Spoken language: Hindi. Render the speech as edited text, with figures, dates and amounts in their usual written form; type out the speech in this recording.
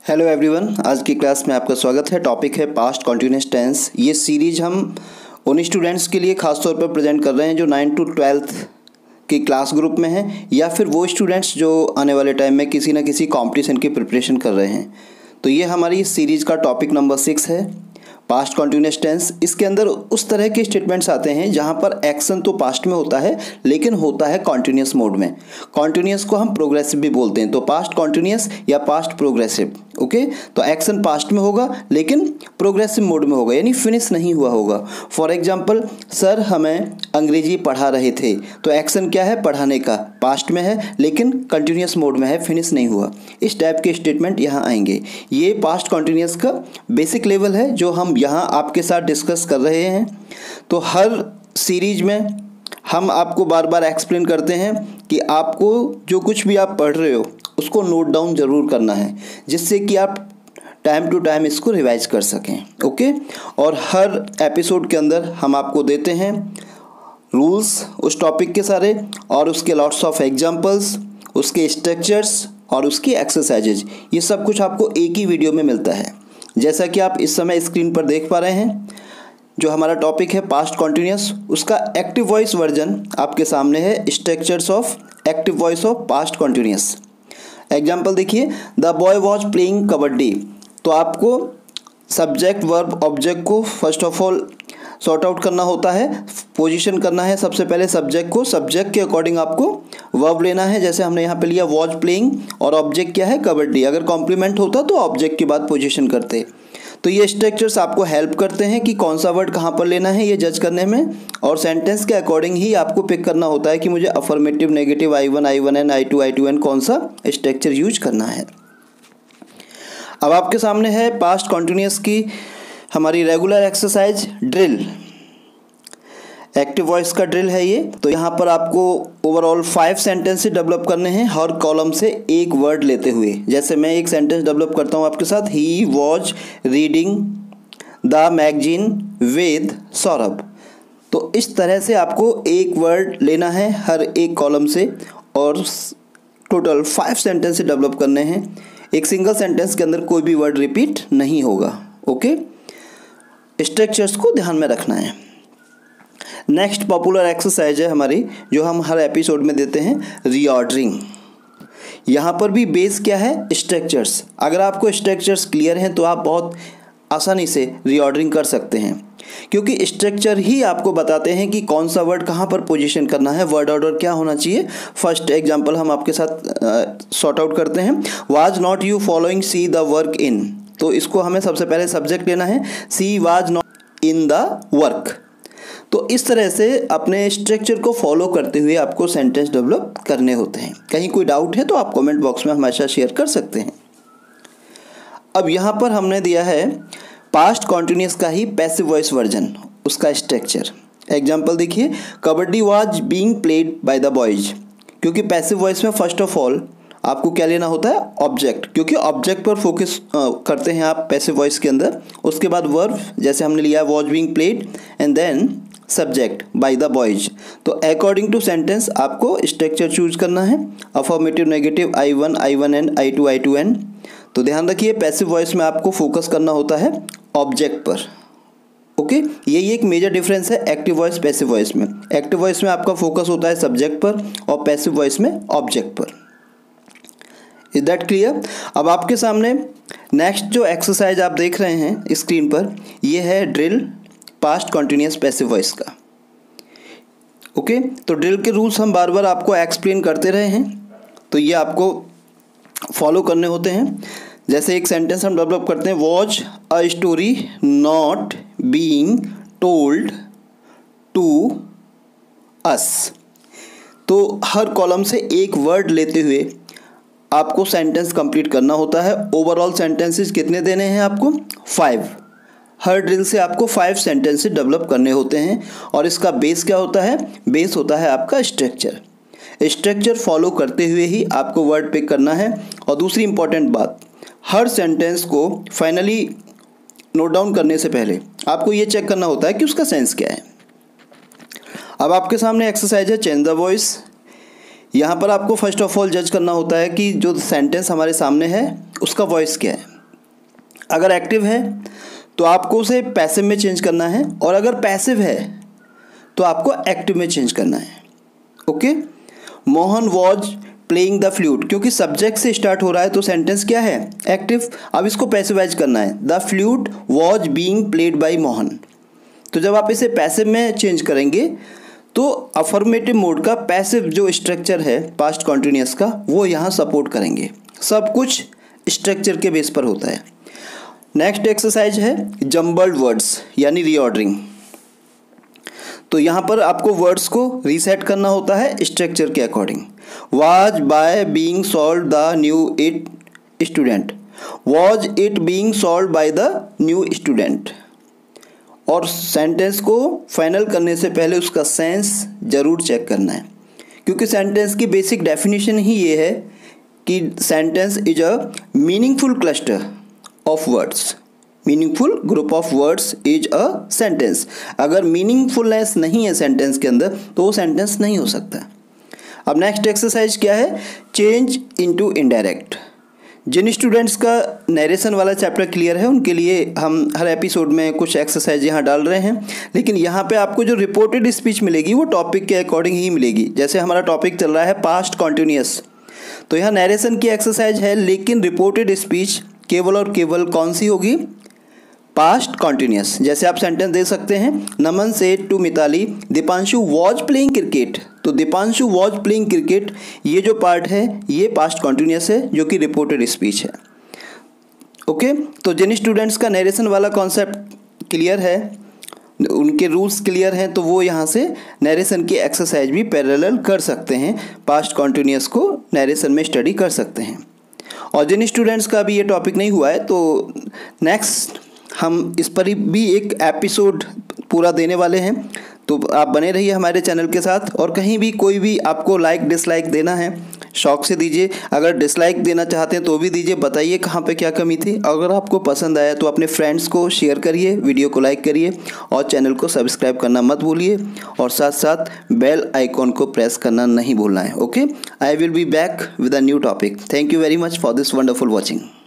हेलो एवरीवन, आज की क्लास में आपका स्वागत है। टॉपिक है पास्ट कॉन्टिन्यूस टेंस। ये सीरीज हम उन स्टूडेंट्स के लिए खास तौर पर प्रेजेंट कर रहे हैं जो 9 to 12th की क्लास ग्रुप में हैं, या फिर वो स्टूडेंट्स जो आने वाले टाइम में किसी न किसी कॉम्पिटिशन की प्रिपरेशन कर रहे हैं। तो ये हमारी इस सीरीज़ का टॉपिक नंबर 6 है, पास्ट कॉन्टिन्यूस टेंस। इसके अंदर उस तरह के स्टेटमेंट्स आते हैं जहाँ पर एक्शन तो पास्ट में होता है लेकिन होता है कॉन्टिन्यूस मोड में। कॉन्टिन्यूस को हम प्रोग्रेसिव भी बोलते हैं, तो पास्ट कॉन्टिन्यूस या पास्ट प्रोग्रेसिव। ओके, तो एक्शन पास्ट में होगा लेकिन प्रोग्रेसिव मोड में होगा, यानी फिनिश नहीं हुआ होगा। फॉर एग्जाम्पल, सर हमें अंग्रेजी पढ़ा रहे थे, तो एक्शन क्या है? पढ़ाने का, पास्ट में है लेकिन कंटिन्यूस मोड में है, फिनिश नहीं हुआ। इस टाइप के स्टेटमेंट यहाँ आएंगे। ये पास्ट कॉन्टिन्यूस का बेसिक लेवल है जो हम यहाँ आपके साथ डिस्कस कर रहे हैं। तो हर सीरीज में हम आपको बार बार एक्सप्लेन करते हैं कि आपको जो कुछ भी आप पढ़ रहे हो उसको नोट डाउन ज़रूर करना है, जिससे कि आप टाइम टू टाइम इसको रिवाइज कर सकें। ओके, और हर एपिसोड के अंदर हम आपको देते हैं रूल्स उस टॉपिक के सारे, और उसके लॉट्स ऑफ एग्जांपल्स, उसके स्ट्रक्चर्स और उसकी एक्सरसाइजेज। ये सब कुछ आपको एक ही वीडियो में मिलता है। जैसा कि आप इस समय स्क्रीन पर देख पा रहे हैं, जो हमारा टॉपिक है पास्ट कॉन्टिन्यूस, उसका एक्टिव वॉइस वर्जन आपके सामने है, structures of active voice of past continuous. Example देखिए, the boy was playing kabaddi. तो आपको सब्जेक्ट वर्ब ऑब्जेक्ट को first of all sort out करना होता है, पोजीशन करना है। सबसे पहले सब्जेक्ट को, सब्जेक्ट के अकॉर्डिंग आपको वर्ब लेना है। जैसे हमने यहाँ पे लिया वॉज प्लेइंग, और ऑब्जेक्ट क्या है? कबड्डी। अगर कॉम्प्लीमेंट होता तो ऑब्जेक्ट के बाद पोजीशन करते। तो ये स्ट्रक्चर्स आपको हेल्प करते हैं कि कौन सा वर्ड कहाँ पर लेना है ये जज करने में, और सेंटेंस के अकॉर्डिंग ही आपको पिक करना होता है कि मुझे affirmative, negative, I1, I1N, I2, I2N कौन सा स्ट्रक्चर यूज करना है। अब आपके सामने है पास्ट कॉन्टिन्यूस की हमारी regular exercise drill. Active voice का ड्रिल है ये। तो यहाँ पर आपको ओवरऑल 5 सेंटेंस डेवलप करने हैं, हर कॉलम से एक वर्ड लेते हुए। जैसे मैं एक सेंटेंस डेवलप करता हूँ आपके साथ, he was reading the magazine with Saurabh. तो इस तरह से आपको एक वर्ड लेना है हर एक कॉलम से, और टोटल 5 सेंटेंस डेवलप करने हैं। एक सिंगल सेंटेंस के अंदर कोई भी वर्ड रिपीट नहीं होगा। ओके, स्ट्रक्चर्स को ध्यान में रखना है। नेक्स्ट पॉपुलर एक्सरसाइज है हमारी, जो हम हर एपिसोड में देते हैं, रीऑर्डरिंग। यहाँ पर भी बेस क्या है? स्ट्रक्चर्स। अगर आपको स्ट्रक्चर्स क्लियर हैं तो आप बहुत आसानी से रीऑर्डरिंग कर सकते हैं, क्योंकि स्ट्रक्चर ही आपको बताते हैं कि कौन सा वर्ड कहाँ पर पोजीशन करना है, वर्ड ऑर्डर क्या होना चाहिए। फर्स्ट एग्जांपल हम आपके साथ सॉर्ट आउट करते हैं, was not you following she the work in. तो इसको हमें सबसे पहले सब्जेक्ट लेना है, she was not in the work. तो इस तरह से अपने स्ट्रक्चर को फॉलो करते हुए आपको सेंटेंस डेवलप करने होते हैं। कहीं कोई डाउट है तो आप कमेंट बॉक्स में हमेशा शेयर कर सकते हैं। अब यहाँ पर हमने दिया है पास्ट कॉन्टिन्यूस का ही पैसिव वॉइस वर्जन, उसका स्ट्रक्चर। एग्जाम्पल देखिए, kabaddi was being played by the boys. क्योंकि पैसिव वॉइस में फर्स्ट ऑफ ऑल आपको क्या लेना होता है? ऑब्जेक्ट, क्योंकि ऑब्जेक्ट पर फोकस करते हैं आप पैसिव वॉइस के अंदर। उसके बाद वर्ब, जैसे हमने लिया was being played, and then subject by the boys. तो अकॉर्डिंग टू सेंटेंस आपको स्ट्रक्चर चूज करना है, affirmative, negative, I1, I1N, I2, I2N। तो ध्यान रखिए, पैसिव वॉइस में आपको फोकस करना होता है ऑब्जेक्ट पर। ओके, यही एक मेजर डिफरेंस है एक्टिव वॉइस पैसिव वॉइस में। एक्टिव वॉइस में आपका फोकस होता है सब्जेक्ट पर, और पैसिव वॉइस में ऑब्जेक्ट पर। Is that clear? अब आपके सामने नेक्स्ट जो एक्सरसाइज आप देख रहे हैं स्क्रीन पर, ये है drill past continuous passive voice का। ओके, तो ड्रिल के रूल्स हम बार बार आपको एक्सप्लेन करते रहे हैं, तो ये आपको फॉलो करने होते हैं। जैसे एक सेंटेंस हम डेवलप करते हैं, was a story not being told to us. तो हर कॉलम से एक वर्ड लेते हुए आपको सेंटेंस कंप्लीट करना होता है। ओवरऑल सेंटेंसेस कितने देने हैं आपको? 5। हर ड्रिल से आपको 5 सेंटेंसेस डेवलप करने होते हैं, और इसका बेस क्या होता है? बेस होता है आपका स्ट्रक्चर। स्ट्रक्चर फॉलो करते हुए ही आपको वर्ड पिक करना है। और दूसरी इंपॉर्टेंट बात, हर सेंटेंस को फाइनली नोट डाउन करने से पहले आपको ये चेक करना होता है कि उसका सेंस क्या है। अब आपके सामने एक्सरसाइज है चेंज द वॉइस। यहाँ पर आपको फर्स्ट ऑफ ऑल जज करना होता है कि जो सेंटेंस हमारे सामने है उसका वॉइस क्या है। अगर एक्टिव है तो आपको उसे पैसिव में चेंज करना है, और अगर पैसिव है तो आपको एक्टिव में चेंज करना है। Okay, Mohan was playing the flute, क्योंकि सब्जेक्ट से स्टार्ट हो रहा है तो सेंटेंस क्या है, एक्टिव। अब इसको पैसिवाइज करना है, the flute was being played by Mohan. तो जब आप इसे पैसिव में चेंज करेंगे तो अफर्मेटिव मोड का पैसिव जो स्ट्रक्चर है पास्ट कॉन्टिन्यूअस का, वो यहाँ सपोर्ट करेंगे। सब कुछ स्ट्रक्चर के बेस पर होता है। नेक्स्ट एक्सरसाइज है जम्बल्ड वर्ड्स यानी रीऑर्डरिंग। तो यहाँ पर आपको वर्ड्स को रीसेट करना होता है स्ट्रक्चर के according. Was by being solve the new it student, was it being solve by the new student. और सेंटेंस को फाइनल करने से पहले उसका सेंस ज़रूर चेक करना है, क्योंकि सेंटेंस की बेसिक डेफिनेशन ही ये है कि sentence is a meaningful cluster of words, meaningful group of words is a sentence. अगर मीनिंगफुलनेस नहीं है सेंटेंस के अंदर तो वो सेंटेंस नहीं हो सकता। अब नेक्स्ट एक्सरसाइज क्या है, चेंज इनटू इनडायरेक्ट। जिन स्टूडेंट्स का नरेशन वाला चैप्टर क्लियर है उनके लिए हम हर एपिसोड में कुछ एक्सरसाइज यहाँ डाल रहे हैं, लेकिन यहाँ पे आपको जो रिपोर्टेड स्पीच मिलेगी वो टॉपिक के अकॉर्डिंग ही मिलेगी। जैसे हमारा टॉपिक चल रहा है पास्ट कॉन्टिन्यूअस, तो यहाँ नरेशन की एक्सरसाइज है, लेकिन रिपोर्टेड स्पीच केवल और केवल कौन सी होगी, पास्ट कॉन्टिन्यूअस। जैसे आप सेंटेंस दे सकते हैं, Naman said to Mitali Deepanshu was playing cricket. तो दीपांशु वॉज प्लेइंग क्रिकेट, ये जो पार्ट है ये पास्ट कॉन्टिन्यूअस है जो कि रिपोर्टेड स्पीच है। ओके, तो जिन स्टूडेंट्स का नरेशन वाला कॉन्सेप्ट क्लियर है, उनके रूल्स क्लियर हैं, तो वो यहाँ से नरेशन की एक्सरसाइज भी पैरेलल कर सकते हैं, पास्ट कॉन्टिन्यूअस को नरेशन में स्टडी कर सकते हैं। और जिन स्टूडेंट्स का भी ये टॉपिक नहीं हुआ है तो नेक्स्ट हम इस पर भी एक एपिसोड पूरा देने वाले हैं, तो आप बने रहिए हमारे चैनल के साथ। और कहीं भी कोई भी आपको लाइक डिसलाइक देना है शौक से दीजिए, अगर डिसलाइक देना चाहते हैं तो भी दीजिए, बताइए कहाँ पे क्या कमी थी। अगर आपको पसंद आया तो अपने फ्रेंड्स को शेयर करिए, वीडियो को लाइक करिए और चैनल को सब्सक्राइब करना मत भूलिए, और साथ साथ बेल आइकॉन को प्रेस करना नहीं भूलना है। Okay, I will be back with a new topic. Thank you very much for this wonderful watching.